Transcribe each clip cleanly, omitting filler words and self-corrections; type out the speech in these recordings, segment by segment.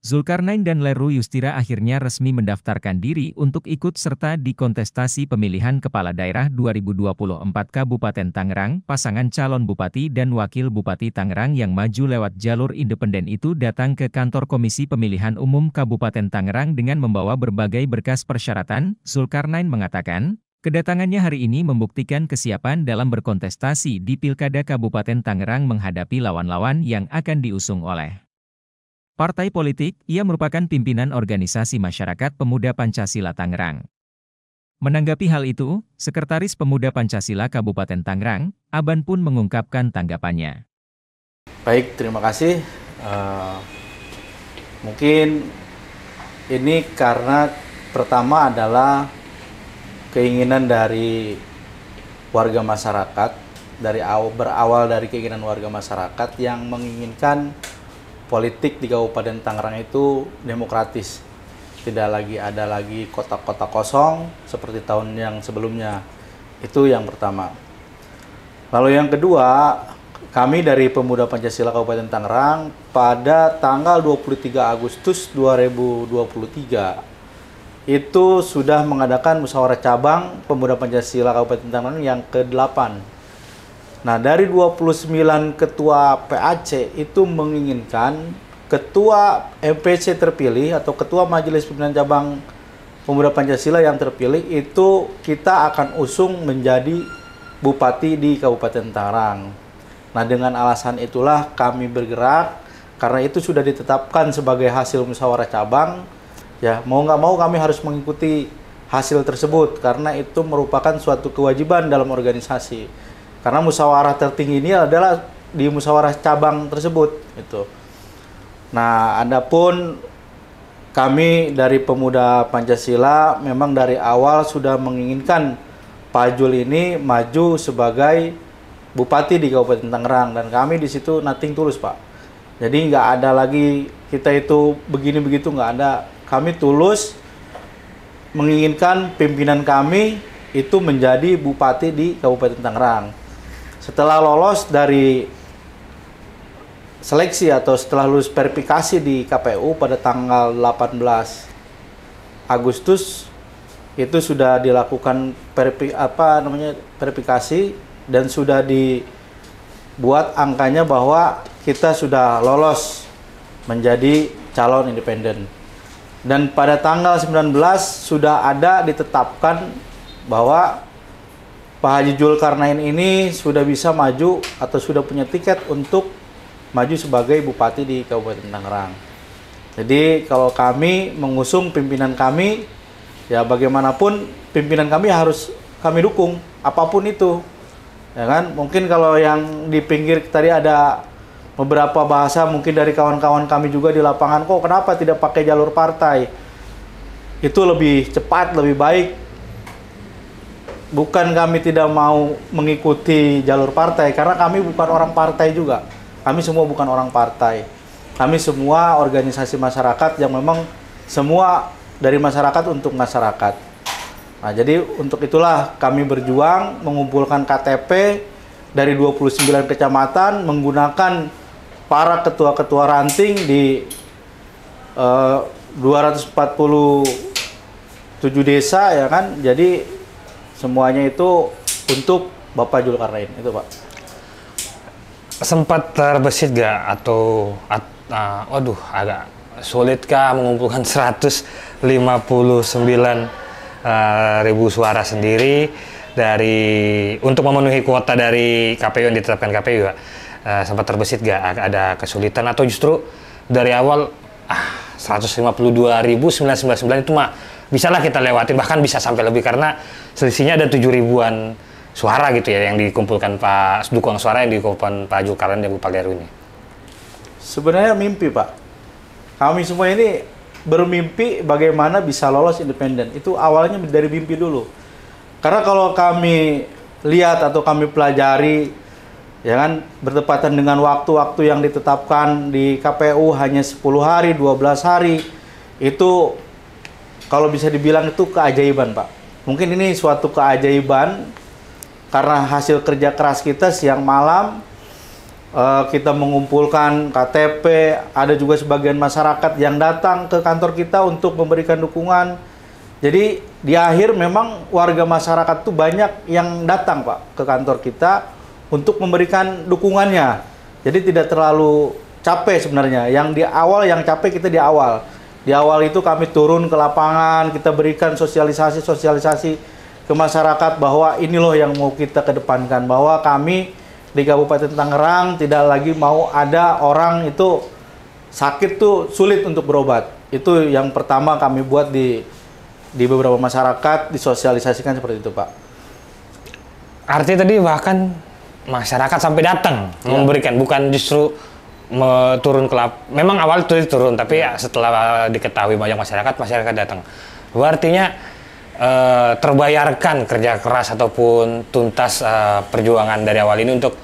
Zulkarnain dan Leru Yustira akhirnya resmi mendaftarkan diri untuk ikut serta di kontestasi pemilihan Kepala Daerah 2024 Kabupaten Tangerang. Pasangan calon Bupati dan Wakil Bupati Tangerang yang maju lewat jalur independen itu datang ke kantor Komisi Pemilihan Umum Kabupaten Tangerang dengan membawa berbagai berkas persyaratan. Zulkarnain mengatakan, kedatangannya hari ini membuktikan kesiapan dalam berkontestasi di Pilkada Kabupaten Tangerang menghadapi lawan-lawan yang akan diusung oleh partai politik. Ia merupakan pimpinan organisasi masyarakat Pemuda Pancasila Tangerang. Menanggapi hal itu, Sekretaris Pemuda Pancasila Kabupaten Tangerang, Aban pun mengungkapkan tanggapannya. Baik, terima kasih. Mungkin ini karena pertama adalah keinginan dari warga masyarakat, berawal dari keinginan warga masyarakat yang menginginkan politik di Kabupaten Tangerang itu demokratis. Tidak lagi ada lagi kotak-kotak kosong seperti tahun yang sebelumnya. Itu yang pertama. Lalu yang kedua, kami dari Pemuda Pancasila Kabupaten Tangerang pada tanggal 23 Agustus 2023 itu sudah mengadakan musyawarah cabang Pemuda Pancasila Kabupaten Tangerang yang ke-8. Nah, dari 29 ketua PAC itu menginginkan ketua MPC terpilih atau ketua Majelis Pimpinan Cabang Pemuda Pancasila yang terpilih itu kita akan usung menjadi bupati di Kabupaten Tangerang. Nah, dengan alasan itulah kami bergerak, karena itu sudah ditetapkan sebagai hasil musyawarah cabang. Ya, mau nggak mau kami harus mengikuti hasil tersebut karena itu merupakan suatu kewajiban dalam organisasi. Karena musyawarah tertinggi ini adalah di musyawarah cabang tersebut itu. Nah, adapun kami dari Pemuda Pancasila memang dari awal sudah menginginkan Pak Jul ini maju sebagai bupati di Kabupaten Tangerang, dan kami di situ nothing tulus, Pak. Jadi nggak ada lagi kita itu begini begitu, nggak ada. Kami tulus menginginkan pimpinan kami itu menjadi bupati di Kabupaten Tangerang. Setelah lolos dari seleksi atau setelah lulus verifikasi di KPU pada tanggal 18 Agustus itu sudah dilakukan verifikasi dan sudah dibuat angkanya bahwa kita sudah lolos menjadi calon independen. Dan pada tanggal 19 sudah ada ditetapkan bahwa Pak Haji Zulkarnain ini sudah bisa maju atau sudah punya tiket untuk maju sebagai bupati di Kabupaten Tangerang. Jadi kalau kami mengusung pimpinan kami, ya bagaimanapun pimpinan kami harus kami dukung, apapun itu. Ya kan? Mungkin kalau yang di pinggir tadi ada beberapa bahasa mungkin dari kawan-kawan kami juga di lapangan, kok kenapa tidak pakai jalur partai? Itu lebih cepat, lebih baik. Bukan kami tidak mau mengikuti jalur partai, karena kami bukan orang partai juga. Kami semua bukan orang partai. Kami semua organisasi masyarakat yang memang semua dari masyarakat untuk masyarakat. Nah, jadi untuk itulah kami berjuang mengumpulkan KTP dari 29 kecamatan menggunakan para ketua-ketua ranting di 247 desa, ya kan. Jadi semuanya itu untuk Bapak Zulkarnain, itu Pak. Sempat terbesit gak atau waduh agak sulitkah mengumpulkan 159.000 suara sendiri untuk memenuhi kuota dari KPU yang ditetapkan KPU ya? Sempat terbesit gak ada kesulitan atau justru dari awal 152.999 itu mah bisalah kita lewatin, bahkan bisa sampai lebih karena selisihnya ada 7.000-an suara gitu ya yang dikumpulkan Pak, dukungan suara yang dikumpulkan Pak Zulkarnain dan Pak Leru ini. Sebenarnya mimpi, Pak. Kami semua ini bermimpi bagaimana bisa lolos independen. Itu awalnya dari mimpi dulu. Karena kalau kami lihat atau kami pelajari, ya kan, bertepatan dengan waktu-waktu yang ditetapkan di KPU hanya 10 hari, 12 hari, itu kalau bisa dibilang itu keajaiban, Pak. Mungkin ini suatu keajaiban karena hasil kerja keras kita siang malam kita mengumpulkan KTP, ada juga sebagian masyarakat yang datang ke kantor kita untuk memberikan dukungan. Jadi di akhir memang warga masyarakat tuh banyak yang datang Pak ke kantor kita untuk memberikan dukungannya. Jadi tidak terlalu capek sebenarnya. Yang di awal, yang capek kita di awal. Di awal itu kami turun ke lapangan, kita berikan sosialisasi ke masyarakat bahwa ini loh yang mau kita kedepankan, bahwa kami di Kabupaten Tangerang tidak lagi mau ada orang itu sakit tuh sulit untuk berobat. Itu yang pertama kami buat di beberapa masyarakat, disosialisasikan seperti itu Pak. Artinya tadi bahkan masyarakat sampai datang memberikan, bukan justru turun ke memang awal itu turun, tapi ya setelah diketahui banyak masyarakat datang. Artinya terbayarkan kerja keras ataupun tuntas perjuangan dari awal ini untuk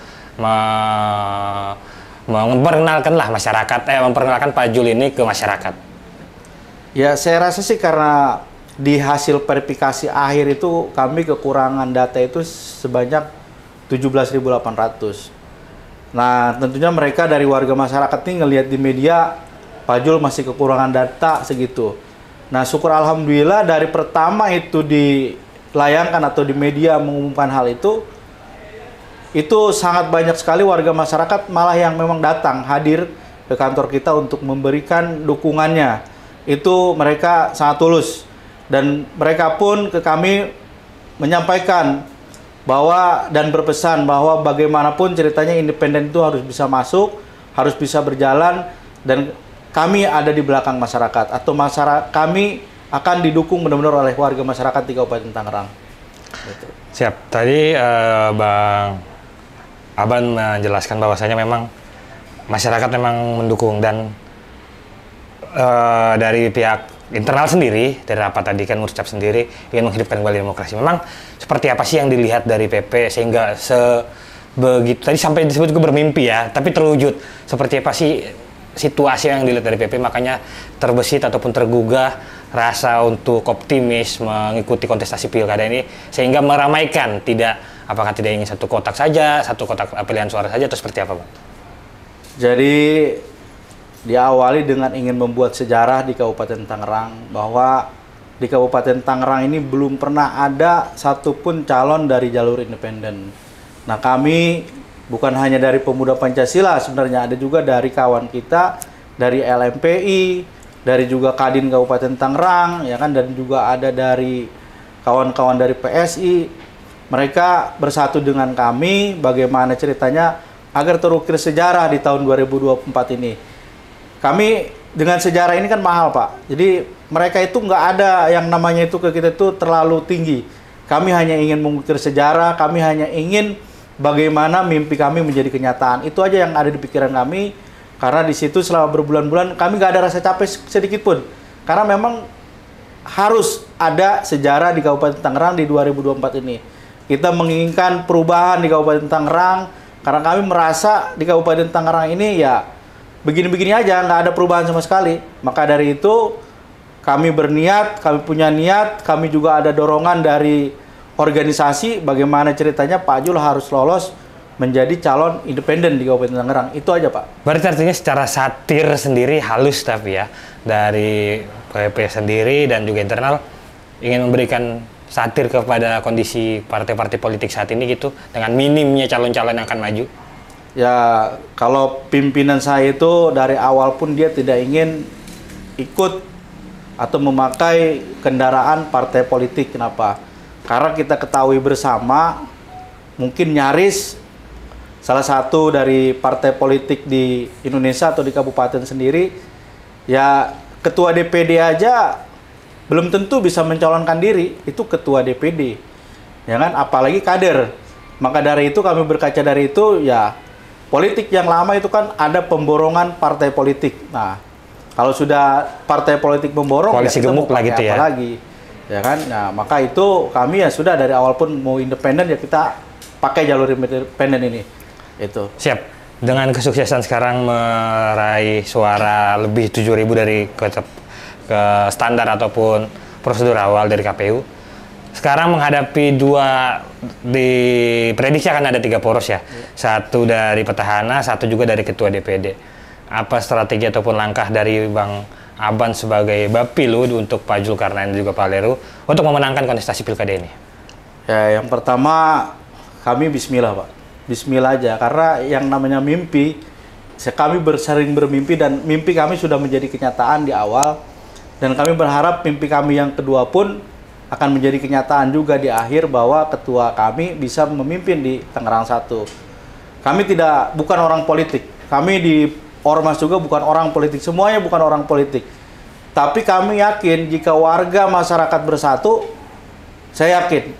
memperkenalkanlah masyarakat, memperkenalkan Pak Jul ini ke masyarakat. Ya saya rasa sih karena di hasil verifikasi akhir itu kami kekurangan data itu sebanyak 17.800. Nah tentunya mereka dari warga masyarakat ini ngelihat di media Pak Jul masih kekurangan data segitu. Nah syukur alhamdulillah dari pertama itu dilayangkan atau di media mengumumkan hal itu sangat banyak sekali warga masyarakat malah yang memang datang hadir ke kantor kita untuk memberikan dukungannya. Itu mereka sangat tulus dan mereka pun ke kami menyampaikan bahwa dan berpesan bahwa bagaimanapun ceritanya independen itu harus bisa masuk, harus bisa berjalan, dan kami ada di belakang masyarakat atau masyarakat kami akan didukung benar-benar oleh warga masyarakat di Kabupaten Tangerang. Gitu. Siap. Tadi Bang Aban menjelaskan bahwasanya memang masyarakat memang mendukung dan dari pihak internal sendiri, dari rapat tadi kan Murcap sendiri ingin menghidupkan kembali demokrasi. Memang seperti apa sih yang dilihat dari PP sehingga sebegitu tadi sampai disebut juga bermimpi ya, tapi terwujud. Seperti apa sih situasi yang dilihat dari PP makanya terbesit ataupun tergugah rasa untuk optimis mengikuti kontestasi pilkada ini sehingga meramaikan, apakah tidak ingin satu kotak pilihan suara saja atau seperti apa Bang? Jadi diawali dengan ingin membuat sejarah di Kabupaten Tangerang bahwa di Kabupaten Tangerang ini belum pernah ada satupun calon dari jalur independen. Nah kami bukan hanya dari pemuda Pancasila, sebenarnya ada juga dari kawan kita dari LMPI, dari juga Kadin Kabupaten Tangerang, ya kan, dan juga ada dari kawan-kawan dari PSI. Mereka bersatu dengan kami bagaimana ceritanya agar terukir sejarah di tahun 2024 ini. Kami dengan sejarah ini kan mahal Pak, jadi mereka itu nggak ada yang namanya itu ke kita itu terlalu tinggi. Kami hanya ingin mengukir sejarah, kami hanya ingin bagaimana mimpi kami menjadi kenyataan. Itu aja yang ada di pikiran kami, karena di situ selama berbulan-bulan kami nggak ada rasa capek sedikit pun. Karena memang harus ada sejarah di Kabupaten Tangerang di 2024 ini. Kita menginginkan perubahan di Kabupaten Tangerang, karena kami merasa di Kabupaten Tangerang ini ya begini-begini aja, nggak ada perubahan sama sekali. Maka dari itu kami berniat, kami punya niat, kami juga ada dorongan dari organisasi bagaimana ceritanya Pak Jul harus lolos menjadi calon independen di Kabupaten Tangerang. Itu aja Pak. Berarti artinya secara satir sendiri halus tapi ya dari PP sendiri dan juga internal ingin memberikan satir kepada kondisi partai-partai politik saat ini gitu dengan minimnya calon-calon yang akan maju. Ya kalau pimpinan saya itu dari awal pun dia tidak ingin ikut atau memakai kendaraan partai politik. Kenapa? Karena kita ketahui bersama, mungkin nyaris salah satu dari partai politik di Indonesia atau di kabupaten sendiri, ya ketua DPD aja belum tentu bisa mencalonkan diri, itu ketua DPD, ya kan? Apalagi kader. Maka dari itu kami berkaca dari itu, ya politik yang lama itu kan ada pemborongan partai politik. Nah, kalau sudah partai politik memborong, koalisi ya gemuk lah gitu ya. Lagi, ya kan? Nah, maka itu kami ya sudah dari awal pun mau independen ya kita pakai jalur independen ini. Itu. Siap. Dengan kesuksesan sekarang meraih suara lebih 7.000 dari ke standar ataupun prosedur awal dari KPU, sekarang menghadapi diprediksi akan ada 3 poros ya. Satu dari petahana, satu juga dari ketua DPD. Apa strategi ataupun langkah dari Bang Aban sebagai Bapilu untuk Pak Zulkarnain dan juga Pak Leru untuk memenangkan kontestasi pilkada ini? Ya, yang pertama kami bismillah, Pak. Bismillah aja, karena yang namanya mimpi, kami sering bermimpi dan mimpi kami sudah menjadi kenyataan di awal, dan kami berharap mimpi kami yang kedua pun akan menjadi kenyataan juga di akhir, bahwa ketua kami bisa memimpin di Tangerang 1. Kami bukan orang politik. Kami di Ormas juga bukan orang politik. Semuanya bukan orang politik. Tapi kami yakin jika warga masyarakat bersatu, saya yakin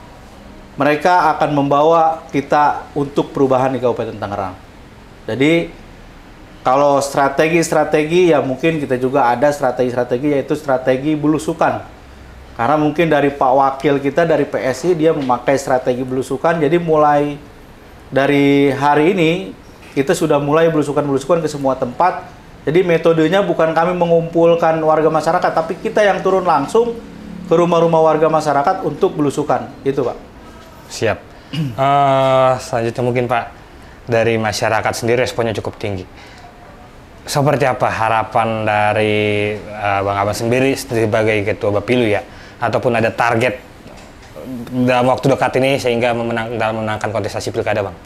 mereka akan membawa kita untuk perubahan di Kabupaten Tangerang. Jadi kalau strategi-strategi, ya mungkin kita juga ada strategi-strategi, yaitu strategi belusukan. Karena mungkin dari Pak Wakil kita dari PSI, dia memakai strategi belusukan. Jadi mulai dari hari ini kita sudah mulai belusukan-belusukan ke semua tempat. Jadi metodenya bukan kami mengumpulkan warga masyarakat, tapi kita yang turun langsung ke rumah-rumah warga masyarakat untuk belusukan. Itu, Pak. Siap. Selanjutnya mungkin Pak, dari masyarakat sendiri responnya cukup tinggi. Seperti apa harapan dari Bang Aban sendiri sebagai Ketua Bapilu ya? Ataupun ada target dalam waktu dekat ini sehingga memenangkan kontestasi pilkada, Bang?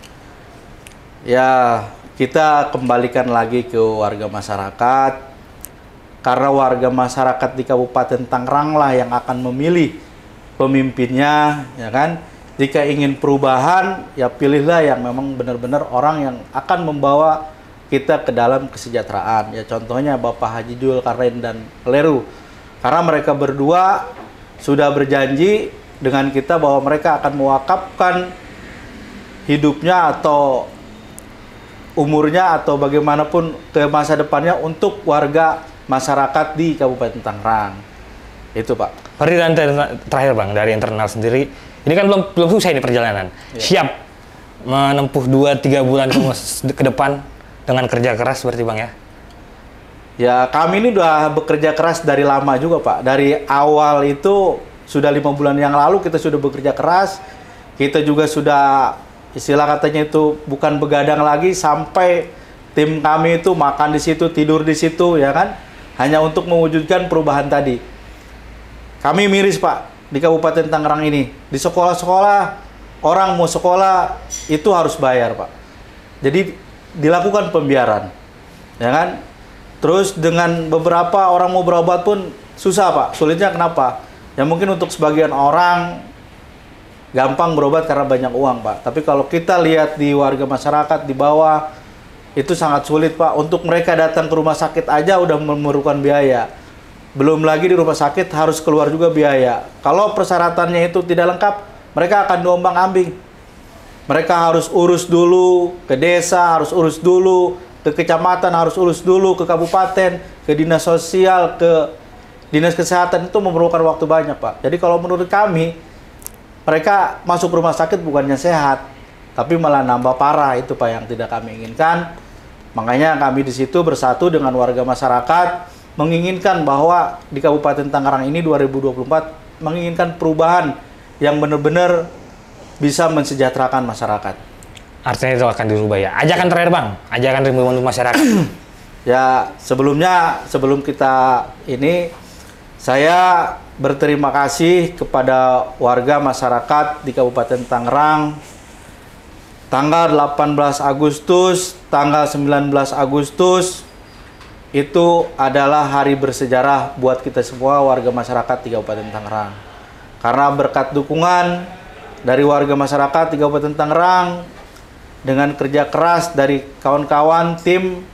Ya, kita kembalikan lagi ke warga masyarakat, karena warga masyarakat di Kabupaten Tangerang lah yang akan memilih pemimpinnya, ya kan? Jika ingin perubahan, ya pilihlah yang memang benar-benar orang yang akan membawa kita ke dalam kesejahteraan. Ya contohnya Bapak Haji Zulkarnain dan Leru, karena mereka berdua sudah berjanji dengan kita bahwa mereka akan mewakafkan hidupnya atau umurnya atau bagaimanapun ke masa depannya untuk warga masyarakat di Kabupaten Tangerang. Itu, Pak. Terakhir Bang, dari internal sendiri, ini kan belum selesai ini perjalanan. Siap menempuh 2-3 bulan ke depan dengan kerja keras seperti Bang ya? Ya, kami ini udah bekerja keras dari lama juga, Pak. Dari awal itu sudah 5 bulan yang lalu kita sudah bekerja keras. Kita juga sudah, istilah katanya itu bukan begadang lagi, sampai tim kami itu makan di situ, tidur di situ, ya kan? Hanya untuk mewujudkan perubahan tadi. Kami miris, Pak, di Kabupaten Tangerang ini. Di sekolah-sekolah, orang mau sekolah itu harus bayar, Pak. Jadi dilakukan pembiaran, ya kan? Terus dengan beberapa orang mau berobat pun susah, Pak. Sulitnya kenapa? Ya mungkin untuk sebagian orang gampang berobat karena banyak uang, Pak. Tapi kalau kita lihat di warga masyarakat di bawah, itu sangat sulit, Pak. Untuk mereka datang ke rumah sakit aja udah memerlukan biaya. Belum lagi di rumah sakit harus keluar juga biaya. Kalau persyaratannya itu tidak lengkap, mereka akan diombang-ambing. Mereka harus urus dulu ke desa, harus urus dulu ke kecamatan, harus urus dulu ke kabupaten, ke dinas sosial, ke dinas kesehatan. Itu memerlukan waktu banyak, Pak. Jadi kalau menurut kami, mereka masuk rumah sakit bukannya sehat, tapi malah nambah parah. Itu, Pak, yang tidak kami inginkan. Makanya kami di situ bersatu dengan warga masyarakat, menginginkan bahwa di Kabupaten Tangerang ini 2024 menginginkan perubahan yang benar-benar bisa mensejahterakan masyarakat. Artinya itu akan dirubah ya. Ajakan terakhir Bang, ajakan dari masyarakat. Ya, sebelum kita ini, saya berterima kasih kepada warga masyarakat di Kabupaten Tangerang. Tanggal 18 Agustus, tanggal 19 Agustus, itu adalah hari bersejarah buat kita semua warga masyarakat di Kabupaten Tangerang. Karena berkat dukungan dari warga masyarakat di Kabupaten Tangerang, dengan kerja keras dari kawan-kawan tim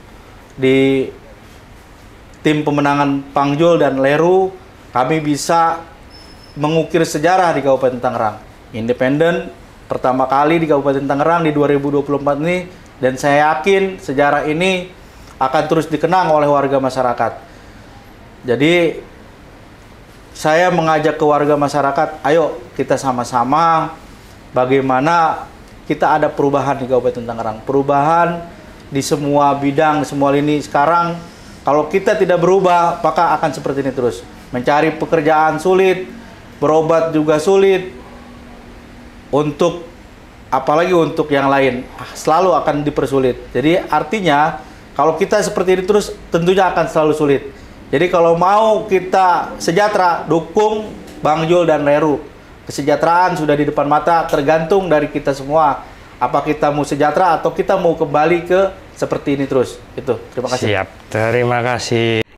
pemenangan Pangjul dan Leru, kami bisa mengukir sejarah di Kabupaten Tangerang. Independen pertama kali di Kabupaten Tangerang di 2024 ini, dan saya yakin sejarah ini akan terus dikenang oleh warga masyarakat. Jadi saya mengajak ke warga masyarakat, ayo kita sama-sama bagaimana kita ada perubahan di Kabupaten Tangerang. Perubahan di semua bidang, di semua lini. Sekarang kalau kita tidak berubah, maka akan seperti ini terus. Mencari pekerjaan sulit, berobat juga sulit, untuk apalagi untuk yang lain selalu akan dipersulit. Jadi artinya kalau kita seperti ini terus tentunya akan selalu sulit. Jadi kalau mau kita sejahtera, dukung Bang Jul dan Leru. Kesejahteraan sudah di depan mata, tergantung dari kita semua. Apa kita mau sejahtera atau kita mau kembali ke seperti ini terus. Itu. Terima kasih. Siap. Terima kasih.